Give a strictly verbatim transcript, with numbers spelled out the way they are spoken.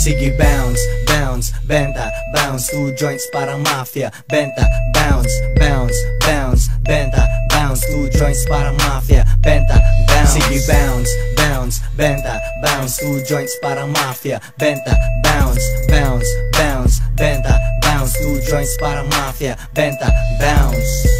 Sige bounce, bounce, benta, bounce, two joints parang mafia. Benta, bounce, bounce, bounce, benta, bounce, two joints parang mafia. Benta, bounce. Sige bounce, bounce, benta, bounce, two joints parang mafia. Benta, bounce, bounce, bounce, benta, bounce, two joints parang mafia. Benta, bounce.